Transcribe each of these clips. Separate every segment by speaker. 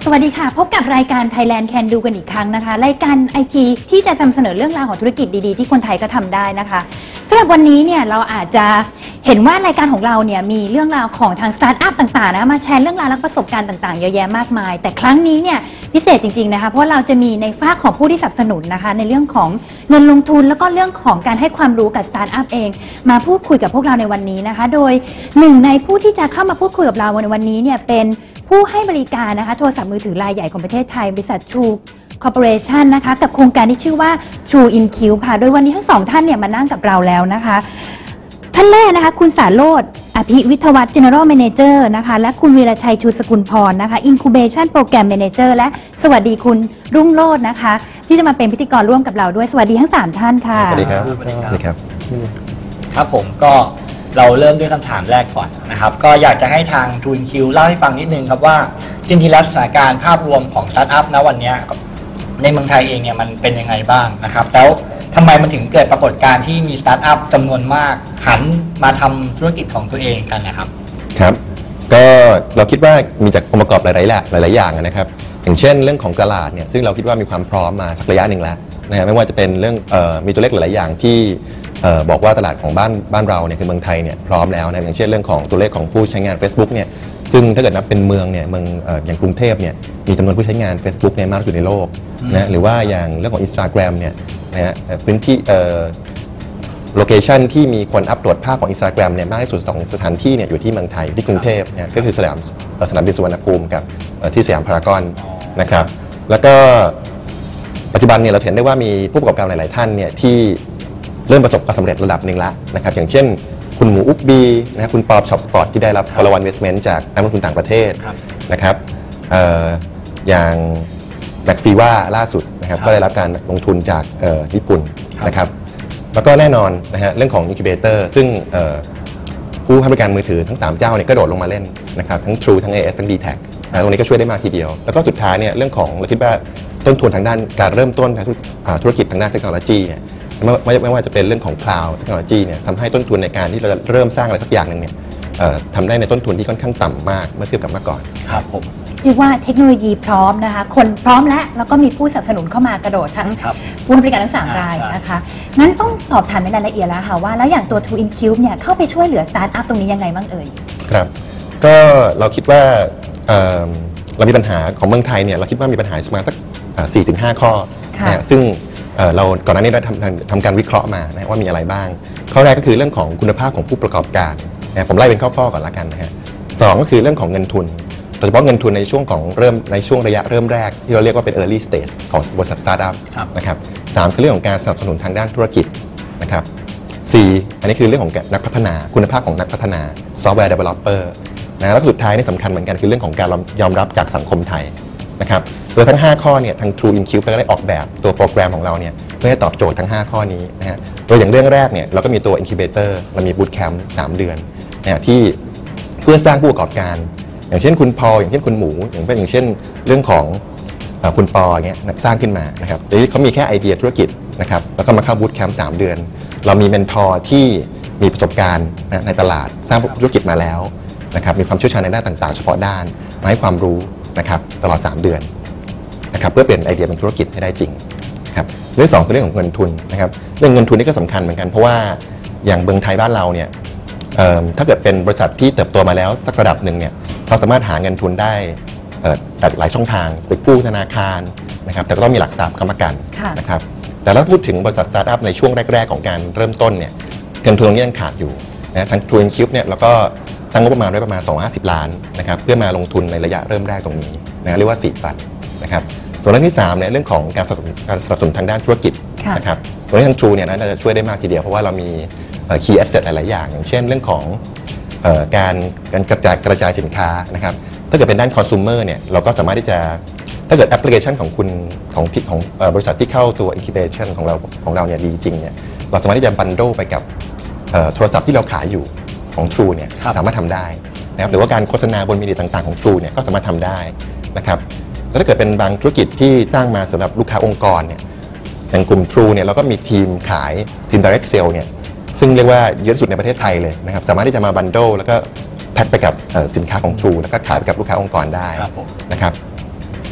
Speaker 1: สวัสดีค่ะพบกับรายการ Thailand Can Do กันอีกครั้งนะคะรายการไอทีที่จะนำเสนอเรื่องราวของธุรกิจดีๆที่คนไทยก็ทำได้นะคะสำหรับวันนี้เนี่ยเราอาจจะเห็นว่ารายการของเราเนี่ยมีเรื่องราวของทางสตาร์ทอัพต่างๆนะมาแชร์เรื่องราวและประสบการณ์ต่างๆเยอะแยะมากมายแต่ครั้งนี้เนี่ยพิเศษจริงๆนะคะเพราะเราจะมีในฝ่ายของผู้ที่สนับสนุนนะคะในเรื่องของเงินลงทุนแล้วก็เรื่องของการให้ความรู้กับสตาร์ทอัพเองมาพูดคุยกับพวกเราในวันนี้นะคะโดยหนึ่งในผู้ที่จะเข้ามาพูดคุยกับเราในวันนี้เนี่ยเป็นผู้ให้บริการนะคะโทรศัพท์มือถือรายใหญ่ของประเทศไทยบริษัท True Corporation นะคะกับโครงการที่ชื่อว่า True InQ ค่ะโดยวันนี้ทั้งสองท่านเนี่ยมานั่งกับเราแล้วนะคะท่านแรกนะคะคุณสารโรจน์อภิวิทยวัฒน์ General Manager นะคะและคุณวีรชัยชูสกุลพรนะคะ Incubation Program Manager และสวัสดีคุณรุ่งโรจน์นะคะที่จะมาเป็นพิธีกรร่วมกับเราด้วยสวัสดีทั้ง3ท่านค่ะ
Speaker 2: สวัสดีครับสวัสดีครับ
Speaker 3: ครับผมก็เราเริ่มด้วยคำถามแรกก่อนนะครับก็อยากจะให้ทาง True InQ เล่าให้ฟังนิดนึงครับว่าจริงๆแล้วสถานการณ์ภาพรวมของสตาร์ทอัพณวันนี้ในเมืองไทยเองเนี่ยมันเป็นยังไงบ้างนะครับแล้วทำไมมันถึงเกิดปรากฏการณ์ที่มีสตาร์ทอัพจำนวนมากหันมาทำธุรกิจของตัวเองกันนะครับ
Speaker 2: ครับก็เราคิดว่ามีจากองค์ประกอบหลายอย่างนะครับอย่างเช่นเรื่องของตลาดเนี่ยซึ่งเราคิดว่ามีความพร้อมมาสักระยะหนึ่งแล้วนะไม่ว่าจะเป็นเรื่องมีตัวเลขหลายอย่างที่บอกว่าตลาดของบ้านเราเนี่ยคือเมืองไทยเนี่ยพร้อมแล้วนะอย่างเช่นเรื่องของตัวเลขของผู้ใช้งาน Facebook เนี่ยซึ่งถ้าเกิดนับเป็นเมืองเนี่ยอย่างกรุงเทพเนี่ยมีจำนวนผู้ใช้งาน Facebook เนี่ยมากที่สุดในโลกนะหรือว่าอย่างเรื่องของ Instagram เนี่ยนะฮะพื้นที่โลเคชันที่มีคนอัปโหลดภาพของ Instagram เนี่ยมากที่สุด2สถานที่เนี่ยอยู่ที่เมืองไทยที่กรุงเทพเนี่ยก็คือสนามบินสุวรรณภูมิกับที่สยามพารากอนนะครับแล้วก็ปัจจุบันเนี่ยเราเห็นได้ว่ามีผู้ประกอบการหลายๆท่านเนี่ยที่เริ่มประสบความสำเร็จระดับหนึ่งแล้วนะครับอย่างเช่นคุณหมูอุ๊บบีนะคุณปอบช็อปสปอร์ตที่ได้รับ follow-on investment จากนักลงทุนต่างประเทศนะครับอย่างแม็กฟีว่าล่าสุดนะครับก็ได้รับการลงทุนจากญี่ปุ่นนะครับแล้วก็แน่นอนนะฮะเรื่องของ incubator ซึ่งผู้ให้บริการมือถือทั้ง3เจ้าเนี่ยก็โดดลงมาเล่นนะครับทั้ง True ทั้ง AS ทั้ง DTAC ตรงนี้ก็ช่วยได้มากทีเดียวแล้วก็สุดท้ายเนี่ยเรื่องของเราคิดว่าต้นทุนทางด้านการเริ่มต้นธุรกิจทางด้านเทคโนโลยีเนี่ยไม่ว่าจะเป็นเรื่องของ Cloud เทคโนโลยีเนี่ยทำให้ต้นทุนในการที่เราจะเริ่มสร้างอะไรสักอย่างหนึ่งเนี่ยทำได้ในต้นทุนที่ค่อนข้างต่ำมากเมื่อเทียบกับเมื่อก่อน
Speaker 3: ครับผม
Speaker 1: เรียกว่าเทคโนโลยีพร้อมนะคะคนพร้อมแล้วก็มีผู้สนับสนุนเข้ามากระโดดทั้งผู้ให้บริการทั้ง3รายนะคะงั้นต้องสอบถามในรายละเอียดแล้วค่ะว่าแล้วอย่างตัว True InQ เนี่ยเข้าไปช่วยเหลือสตาร์ทอัพตรงนี้ยังไงบ้างเอ่ย
Speaker 2: ครับก็เราคิดว่าเรามีปัญหาของเมืองไทยเนี่ยเราคิดว่ามีปัญหาประมาณสัก 4-5 ข้อซึ่งเราก่อนหน้านี้ได้ทำการวิเคราะห์มานะว่ามีอะไรบ้างข้อแรกก็คือเรื่องของคุณภาพของผู้ประกอบการผมไล่เป็นข้อๆก่อนละกันนะฮะ2ก็คือเรื่องของเงินทุนโดยเฉพาะเงินทุนในช่วงระยะเริ่มแรกที่เราเรียกว่าเป็น early stage ของบริษัทสตาร์ทอัพนะครับ3คือเรื่องของการสนับสนุนทางด้านธุรกิจนะครับ4อันนี้คือเรื่องของนักพัฒนาคุณภาพของนักพัฒนา software developer นะแล้วสุดท้ายนี่สำคัญเหมือนกันคือเรื่องของการยอมรับจากสังคมไทยนะครับโดยทั้ง5ข้อเนี่ยทาง True InQ ก็ได้ออกแบบตัวโปรแกรมของเราเนี่ยเพื่อให้ตอบโจทย์ทั้ง5ข้อนี้นะฮะโดยอย่างเรื่องแรกเนี่ยเราก็มีตัว Incubator เรามี Bootcamp 3 เดือนนะที่เพื่อสร้างผู้ประกอบการอย่างเช่นคุณพออย่างเช่นคุณหมูอย่างเช่นเรื่องของคุณปออย่างเงี้ยสร้างขึ้นมานะครับโดยเขามีแค่ไอเดียธุรกิจนะครับแล้วก็มาเข้า Bootcamp 3 เดือนเรามีเมนทอร์ที่มีประสบการณ์ในตลาดสร้างธุรกิจมาแล้วนะครับมีความเชี่ยวชาญในด้านต่างๆเฉพาะด้านมาให้ความรู้นะครับตลอด3 เดือนนะครับเพื่อเปลี่ยนไอเดียเป็นธุรกิจให้ได้จริงครับเรื่อง2คือเรื่องของเงินทุนนะครับเรื่องเงินทุนนี่ก็สำคัญเหมือนกันเพราะว่าอย่างเมืองไทยบ้านเราเนี่ยถ้าเกิดเป็นบริษัทที่เติบโตมาแล้วสักระดับหนึ่งเนี่ยเขาสามารถหาเงินทุนได้หลายช่องทางไปกู้ธนาคารนะครับแต่ก็ต้องมีหลักทรัพย์ค้ำประกันนะครับแต่ถ้าพูดถึงบริษัทสตาร์ทอัพในช่วงแรกๆของการเริ่มต้นเนี่ยเงินทุนตรงนี้ยังขาดอยู่นะทาง True InQ เนี่ยแล้วก็ตั้งงบประมาณไว้ประมาณ250 ล้านนะครับเพื่อมาลงทุนในระยะเริ่มแรกตรงนี้นะเรียกว่า4 ฟันนะครับส่วนเรื่องที่3เนี่ยเรื่องของการสนับสนุนทางด้านธุรกิจนะครับตรงนี้ทาง True เนี่ยน่าจะช่วยได้มากทีเดียวเพราะว่าเรามีkey asset หลายๆอย่างอย่างเช่นเรื่องของการกระจายสินค้านะครับถ้าเกิดเป็นด้าน consumer เนี่ยเราก็สามารถที่จะถ้าเกิดแอปพลิเคชันของคุณของบริษัทที่เข้าตัว incubation ของเราเนี่ยดีจริงเนี่ยเราสามารถที่จะบันโดไปกับโทรศัพท์ที่เราขายอยู่ของ True เนี่ยสามารถทำได้นะครับหรือว่าการโฆษณาบนมีเดียต่างๆของ True เนี่ยก็สามารถทำได้นะครับแล้วถ้าเกิดเป็นบางธุรกิจที่สร้างมาสำหรับลูกค้าองค์กรเนี่ยอย่างกลุ่ม True เนี่ยเราก็มีทีมขายทีม direct sale เนี่ยซึ่งเรียกว่าเยอะที่สุดในประเทศไทยเลยนะครับสามารถที่จะมาบันโดแล้วก็แพ็คไปกับสินค้าของ True แล้วก็ขายไปกับลูกค้าองค์กรได้นะครับ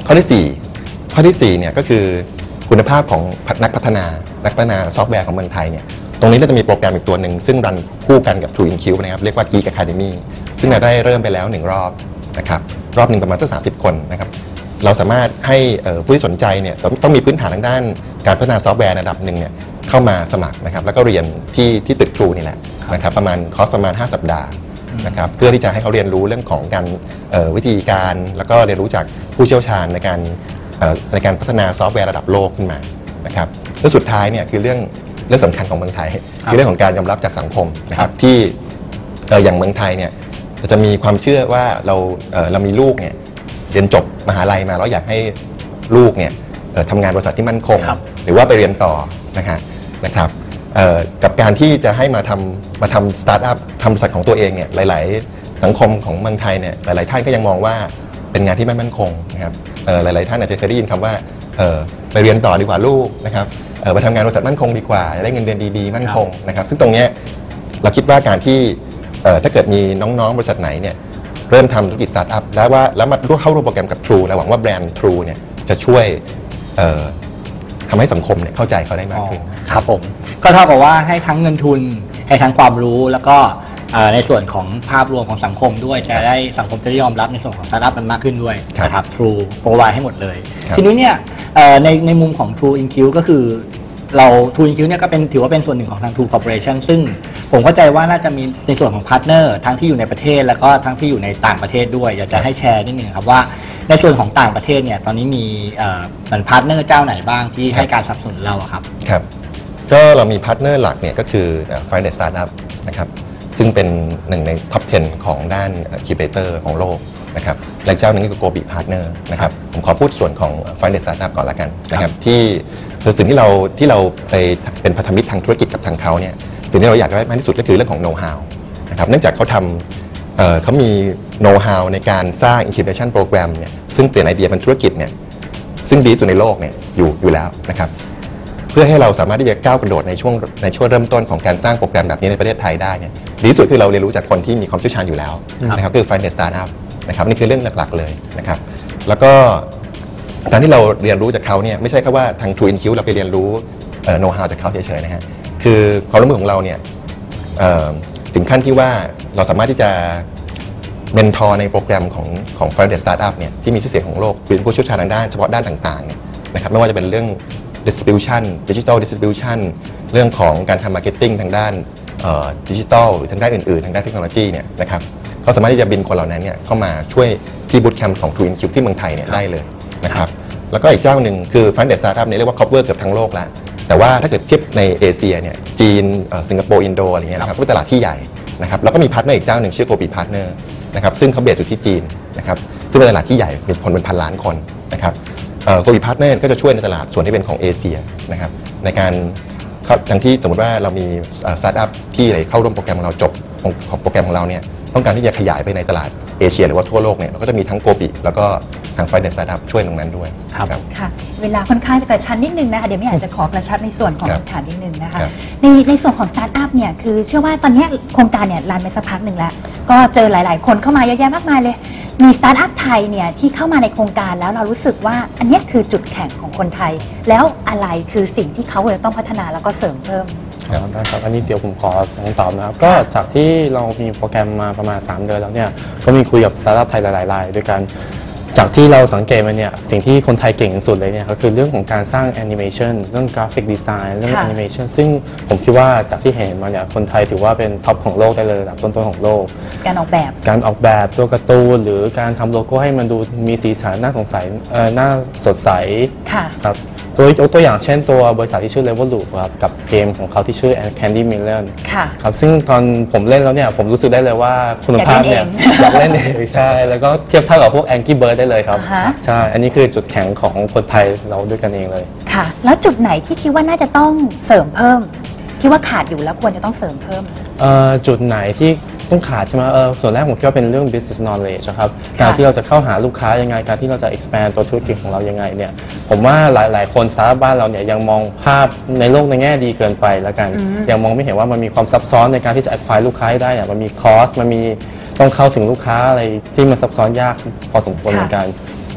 Speaker 2: ข้อที่4เนี่ยก็คือคุณภาพของนักพัฒนาซอฟต์แวร์ของเมืองไทยเนี่ยตรงนี้เราจะมีโปรแกรมอีกตัวหนึ่งซึ่งรันคู่กันกับ True InQ นะครับเรียกว่า Geek Academy ซึ่งเราได้เริ่มไปแล้ว1รอบนะครับรอบหนึ่งประมาณสัก30 คนนะครับเราสามารถให้ผู้ที่สนใจเนี่ยต้องมีพื้นฐานทางด้านการพัฒนาซอฟต์แวร์ระดับหนึ่งเนี่ยเข้ามาสมัครนะครับแล้วก็เรียนที่ตึก True นี่แหละนะครับประมาณคอร์สประมาณ5 สัปดาห์นะครับเพื่อที่จะให้เขาเรียนรู้เรื่องของการวิธีการแล้วก็เรียนรู้จากผู้เชี่ยวชาญในการพัฒนาซอฟต์แวร์ระดับโลกขึ้นมานะครับและสุดท้ายเนี่ยคือเรื่องสำคัญของเมืองไทยคือเรื่องของการยอมรับจากสังคมนะครับที่อย่างเมืองไทยเนี่ยจะมีความเชื่อว่าเรามีลูกเนี่ยเรียนจบมหาลัยมาแล้วอยากให้ลูกเนี่ยทำงานบริษัทที่มั่นคงหรือว่าไปเรียนต่อนะครับกับการที่จะให้มาทำสตาร์ทอัพทำบริษัทของตัวเองเนี่ยหลายๆสังคมของเมืองไทยเนี่ยหลายๆท่านก็ยังมองว่าเป็นงานที่ไม่มั่นคงนะครับหลายๆท่านอาจจะเคยได้ยินคำว่าไปเรียนต่อดีกว่าลูกนะครับไปทำงานบริษัทมั่นคงดีกว่าจะได้เงินเดือนดีๆมั่นคงนะครับซึ่งตรงนี้เราคิดว่าการที่ถ้าเกิดมีน้องๆบริษัทไหนเนี่ยเริ่มทำธุรกิจสตาร์ทอัพแล้วมาเข้าร่วมโปรแกรมกับ True เราหวังว่าแบรนด์ True เนี่ยจะช่วยทำให้สังคมเนี่ยเข้าใจเขาได้มากขึ้น
Speaker 3: ครับผมก็เท่ากับว่าให้ทั้งเงินทุนให้ทั้งความรู้แล้วก็ในส่วนของภาพรวมของสังคมด้วยจะได้สังคมจะได้ยอมรับในส่วนของสตาร์ทอัพมันมากขึ้นด้วยนะครับ True โปรไวให้หมดเลยทีนี้เนี่ยในมุมของ True InQ ก็คือเรา True InQ เนี่ยก็ถือว่าเป็นส่วนหนึ่งของทาง True Corporation ซึ่งผมเข้าใจว่าน่าจะมีในส่วนของพาร์ทเนอร์ทั้งที่อยู่ในประเทศแล้วก็ทั้งที่อยู่ในต่างประเทศด้วยอยากจะให้แชร์นิดนึงครับว่าในส่วนของต่างประเทศเนี่ยตอนนี้มีพาร์ทเนอร์เจ้าไหนบ้างที่ให้การสนับสนุนเราครับ
Speaker 2: ครับก็เรามีพาร์ทเนอร์หลักเนี่ยก็คือ Friday Startup นะครับซึ่งเป็นหนึ่งในท็อป 10 ของด้าน Incubator ของโลกนะครับและเจ้าหนึ่งก็คือ Gobi Partner นะครับผมขอพูดส่วนของ Friday Startup ก่อนละกันนะครับที่คือสิ่งที่เราไปเป็นพันธมิตรทางธุรกิจกับทางเขาเนี่ยสิ่งที่เราอยากได้มากที่สุดก็คือเรื่องของ know how นะครับเนื่องจากเขามี know how ในการสร้าง incubation program เนี่ยซึ่งเปลี่ยนไอเดียเป็นธุรกิจเนี่ยซึ่งดีที่สุดในโลกเนี่ยอยู่แล้วนะครับเพื่อให้เราสามารถที่จะก้าวกระโดดในช่วงเริ่มต้นของการสร้างโปรแกรมแบบนี้ในประเทศไทยได้เนี่ยดีที่สุดคือเราเรียนรู้จากคนที่มีความเชี่ยวชาญอยู่แล้วนะครับคือ Friday Startup นะครับนี่คือเรื่องหลักๆเลยนะครับแล้วก็การที่เราเรียนรู้จากเขาเนี่ยไม่ใช่แค่ว่าทาง True InQ เราไปเรียนรู้know how จากเขาเฉยๆนะฮะคือความร่วมมือของเราเนี่ยถึงขั้นที่ว่าเราสามารถที่จะเมนทอร์ในโปรแกรมของ Friday Startup เนี่ยที่มีชื่อเสียงของโลกเป็นผู้เชี่ยวชาญทางด้านเฉพาะด้านต่างๆเนี่ยนะครับไม่ว่าจะเป็นเรื่อง distribution digital distribution เรื่องของการทำ marketing ทางด้านดิจิทัลหรือทางด้านอื่นๆทางด้านเทคโนโลยีเนี่ยนะครับเขาสามารถที่จะบินคนเหล่านั้นเนี่ยเข้ามาช่วยที่บูตแคมป์ของ True InQ ที่เมืองไทยเนี่ยได้เลยนะครับแล้วก็อีกเจ้าหนึ่งคือ Friday Startup เนี่ยเรียกว่า cover เกือบทั้งโลกแล้วแต่ว่าถ้าเกิดเทียบในเอเชียเนี่ยจีนสิงคโปร์อินโดอะไรเงี้ยนะครับก็เป็นตลาดที่ใหญ่นะครับแล้วก็มีพาร์ทเนอร์อีกเจ้าหนึ่งชื่อ Gobi Partner นะครับซึ่งเขาเบสอยู่ที่จีนนะครับซึ่งเป็นตลาดที่ใหญ่มีคนเป็นพันล้านคนนะครับGobi Partner ก็จะช่วยในตลาดส่วนที่เป็นของเอเชียนะครับในการทั้งที่สมมติว่าเรามีสตาร์ทอัพที่เข้าร่วมโปรแกรมของเราจบของโปรแกรมของเราเนี่ยต้องการที่จะขยายไปในตลาดเอเชียหรือว่าทั่วโลกเนี่ยเราก็จะมีทั้ง Gobi แล้วก็ทาง Friday Startup ช่วยตรงนั้นด้วย
Speaker 1: ครับค่ะเวลาค่อนข้างจะกระชั้นนิดนึงนะคะเดี๋ยวไม่อยากจะขอกระชับในส่วนของคำถามนิดนึงนะคะในส่วนของสตาร์ทอัพเนี่ยคือเชื่อว่าตอนนี้โครงการเนี่ยรันไปสักพักหนึ่งแล้วก็เจอหลายๆคนเข้ามาเยอะแยะมากมายเลยมีสตาร์ทอัพไทยเนี่ยที่เข้ามาในโครงการแล้วเรารู้สึกว่าอันนี้คือจุดแข็งของคนไทยแล้วอะไรคือสิ่งที่เขาจะต้องพัฒนาแล้วก็เสริมเพิ่ม
Speaker 4: ได้ครับอันนี้เดี๋ยวผมขอตอบนะครับก็จากที่เรามีโปรแกรมมาประมาณ3 เดือนแล้วเนี่ยก็มีคุยกับสตาร์ทอัพไทยหลายๆรายด้วยกันจากที่เราสังเกตมาเนี่ยสิ่งที่คนไทยเก่งที่สุดเลยเนี่ยก็คือเรื่องของการสร้างแอนิเมชันเรื่องกราฟิกดีไซน์เรื่องแอนิเมชันซึ่งผมคิดว่าจากที่เห็นมาเนี่ยคนไทยถือว่าเป็นท็อปของโลกได้เลยระดับต้นๆของโลก
Speaker 1: การออกแบบ
Speaker 4: ตัวการ์ตูนหรือการทำโลโก้ให้มันดูมีสีสันน่าน่าสดใสครับตัวอย่างเช่นตัวบริษัทที่ชื่อ Level Loop ครับกับเกมของเขาที่ชื่อ Candy Million ครับซึ่งตอนผมเล่นแล้วเนี่ยผมรู้สึกได้เลยว่าคุณภาพเนี่ยอยากเล่นเองใช่แล้วก็เทียบเท่ากับพวก Angry Bird ได้เลยครับใช่อันนี้คือจุดแข็งของคนไทยเราด้วยกันเองเลย
Speaker 1: ค่ะแล้วจุดไหนที่คิดว่าน่าจะต้องเสริมเพิ่มคิดว่าขาดอยู่แล้วควรจะต้องเสริมเพิ่ม
Speaker 4: จุดไหนที่ต้องขาดใช่ไหมส่วนแรกผมคิดว่าเป็นเรื่อง business knowledge ครับการที่เราจะเข้าหาลูกค้ายังไงการที่เราจะ expand ตัวธุรกิจของเรายังไงเนี่ยผมว่าหลายๆคนสตาร์ทอัพบ้านเราเนี่ยยังมองภาพในโลกในแง่ดีเกินไปแล้วกันยังมองไม่เห็นว่ามันมีความซับซ้อนในการที่จะ acquire ลูกค้าได้เนี่ยมันมีคอสมันมีต้องเข้าถึงลูกค้าอะไรที่มันซับซ้อนยากพอสมควรเหมือนกัน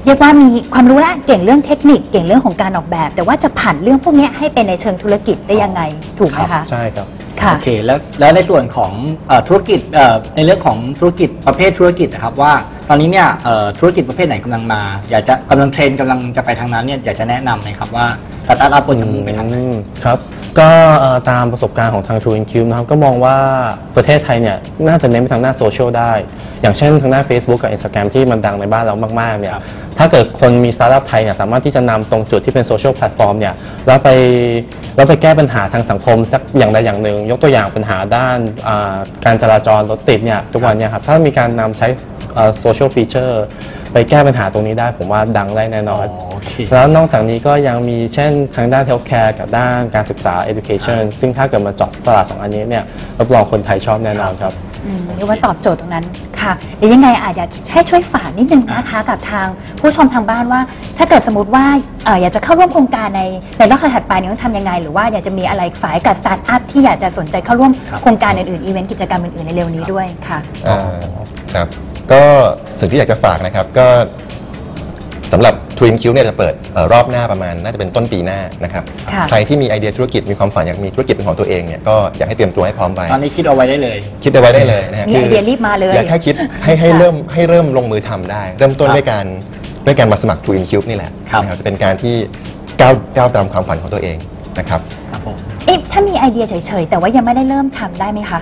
Speaker 1: เรียกว่ามีความรู้ละเก่งเรื่องเทคนิคเก่งเรื่องของการออกแบบ แต่ว่าจะผันเรื่องพวกนี้ให้เป็นในเชิงธุรกิจได้ยังไงถูกไหมคะ
Speaker 4: ใช่ครับ
Speaker 1: ค่ะ
Speaker 3: โอเคแล้วในส่วนของธุรกิจในเรื่องของธุรกิจประเภทธุรกิจนะครับว่าตอนนี้เนี่ยธุรกิจประเภทไหนกำลังมาอยากจะกำลังเทรนกำลังจะไปทางนั้นเนี่ยอยากจะแนะนำไหมครับว่าสตาร์ทอัพควรจะมุ่งไปทางไหน
Speaker 4: ครับก็ตามประสบการณ์ของทาง True Incube นะครับก็มองว่าประเทศไทยเนี่ยน่าจะเน้นไปทางหน้าโซเชียลได้อย่างเช่นทางหน้า Facebook กับ Instagram ที่มันดังในบ้านเรามากๆเนี่ยถ้าเกิดคนมีสตาร์ทอัพไทยเนี่ยสามารถที่จะนำตรงจุดที่เป็นโซเชียลแพลตฟอร์มเนี่ยแล้วไปแก้ปัญหาทางสังคมสักอย่างใดอย่างหนึ่งยกตัวอย่างปัญหาด้านการจราจรรถติดเนี่ยทุกวันเนี่ยครับถ้ามีการนำใช้โซเชียลฟีเจอร์ไปแก้ปัญหาตรงนี้ได้ผมว่าดังได้แน่นอนแล้วนอกจากนี้ก็ยังมีเช่นทางด้าน healthcare กับด้านการศึกษา education ซึ่งถ้าเกิดมาเจาะตลาด2อันนี้เนี่ยรับรองคนไทยชอบแน่นอนครับ
Speaker 1: เรียกว่าตอบโจทย์ตรงนั้นค่ะเดี๋ยวยังไงอาจจะให้ช่วยฝากนิดนึงนะคะกับทางผู้ชมทางบ้านว่าถ้าเกิดสมมติว่าอยากจะเข้าร่วมโครงการในรอบถัดไปนี้ต้องทำยังไงหรือว่าอยากจะมีอะไรฝ่ายกับสตาร์ทอัพที่อยากจะสนใจเข้าร่วมโครงการอื่นๆอีเวนต์กิจกรรมอื่นๆในเร็วนี้ด้วยค่ะ
Speaker 2: ครับก็สิ่งที่อยากจะฝากนะครับก็สำหรับ True Incube เนี่ยจะเปิดรอบหน้าประมาณน่าจะเป็นต้นปีหน้านะครับใครที่มีไอเดียธุรกิจมีความฝันอยากมีธุรกิจเป็นของตัวเองเนี่ยก็อยากให้เตรียมตัวให้พร้อมไป
Speaker 3: ตอนนี้คิดเอาไว้ได้เลย
Speaker 2: คิดเอาไว้ได้เลยนะฮะ
Speaker 1: มีไอเดียรีบมาเลย
Speaker 2: อยากแค่คิดให้เริ่มลงมือทำได้เริ่มต้นด้วยการมาสมัคร True Incube นี่แหละนะครับจะเป็นการที่ก้าวตามความฝันของตัวเองนะครับ
Speaker 3: ครับผม
Speaker 1: ถ้ามีไอเดียเฉยๆแต่ว่ายังไม่ได้เริ่มทำได้ไหมคะ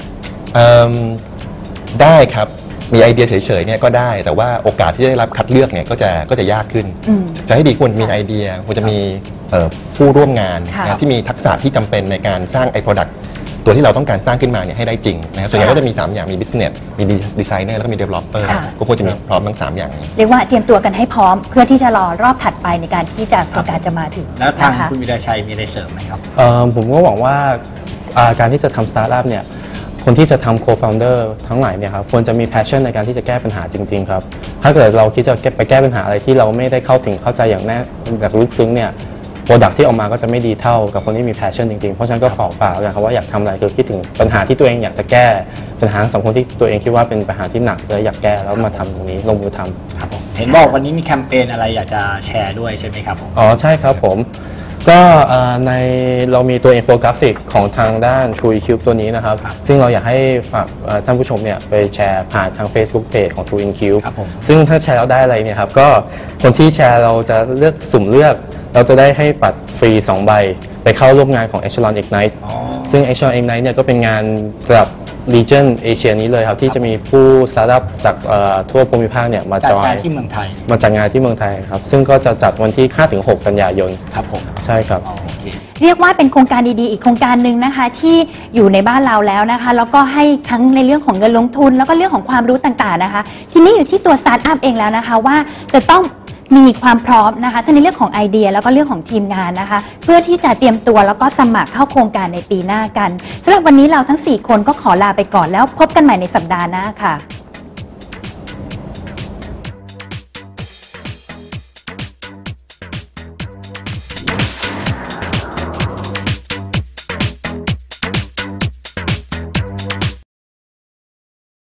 Speaker 2: ได้ครับมีไอเดียเฉยๆเนี่ยก็ได้แต่ว่าโอกาสที่จะได้รับคัดเลือกเนี่ยก็จะยากขึ้นจะให้ดีควรมีไอเดียควรจะมีผู้ร่วมงานนะที่มีทักษะที่จำเป็นในการสร้างไอ้ product ตัวที่เราต้องการสร้างขึ้นมาเนี่ยให้ได้จริงนะครับส่วนใหญ่ก็จะมี3อย่างมี business มี designer แล้วก็มี developer ก็ควรจะมีพร้อมทั้ง3อย่างนี้
Speaker 1: เรียกว่าเตรียมตัวกันให้พร้อมเพื่อที่จะรอรอบถัดไปในการที่จะโครงการจะมาถึง
Speaker 3: แล้วทางคุณวิรชัยมีอะไรเสริมไหมครับ
Speaker 4: ผมก็หวังว่าการที่จะทำสตาร์ทอัพเนี่ยคนที่จะทำ co-founder ทั้งหลายเนี่ยครับควรจะมี passion ในการที่จะแก้ปัญหาจริงๆครับถ้าเกิดเราคิดจะไปแก้ปัญหาอะไรที่เราไม่ได้เข้าใจอย่างแน่แบบลึกซึ้งเนี่ย product ที่ออกมาก็จะไม่ดีเท่ากับคนที่มี passion จริงๆเพราะฉะนั้นก็ฝากเลยครับว่าอยากทำอะไรคือคิดถึงปัญหาที่ตัวเองอยากจะแก้ปัญหาสังคมที่ตัวเองคิดว่าเป็นปัญหาที่หนักเลยอยากแก้แล้วมาทำตรงนี้ลงมือทำ
Speaker 3: ครับผมเห็นบอกวันนี้มีแคมเปญอะไรอยากจะแชร์ด้วยใช่ไหมครับผม
Speaker 4: อ๋อใช่ครับผมก็เรามีตัวอินโฟกราฟิกของทางด้าน True Incube ตัวนี้นะครับซึ่งเราอยากให้ฝากท่านผู้ชมเนี่ยไปแชร์ผ่านทาง Facebook Page ของ True Incube ซึ่งถ้าแชร์แล้วได้อะไรเนี่ยครับก็คนที่แชร์เราจะสุ่มเลือกเราจะได้ให้บัตรฟรี2 ใบไปเข้าร่วมงานของ Echelon Ignite ซึ่ง Echelon Ignite เนี่ยก็เป็นงานระดับ Region เอเชียนี้เลยครับที่จะมีผู้สตาร์ทอัพจากทั่วภูมิภาคเนี่ยมา
Speaker 3: จัดงานที่เมืองไทย
Speaker 4: มาจัดงานที่เมืองไทยครับซึ่งก็จะจัดวันที่ 5-6 กันยายน
Speaker 3: ครับผม
Speaker 4: ใช่ครับ
Speaker 1: เรียกว่าเป็นโครงการดีๆอีกโครงการหนึ่งนะคะที่อยู่ในบ้านเราแล้วนะคะแล้วก็ให้ทั้งในเรื่องของเงินลงทุนแล้วก็เรื่องของความรู้ต่างๆนะคะทีนี้อยู่ที่ตัวสตาร์ทอัพเองแล้วนะคะว่าจะต้องมีความพร้อมนะคะทั้งในเรื่องของไอเดียแล้วก็เรื่องของทีมงานนะคะเพื่อที่จะเตรียมตัวแล้วก็สมัครเข้าโครงการในปีหน้ากันสำหรับวันนี้เราทั้ง4คนก็ขอลาไปก่อนแล้วพบกันใหม่ในสัปดาห์หน้าค่ะ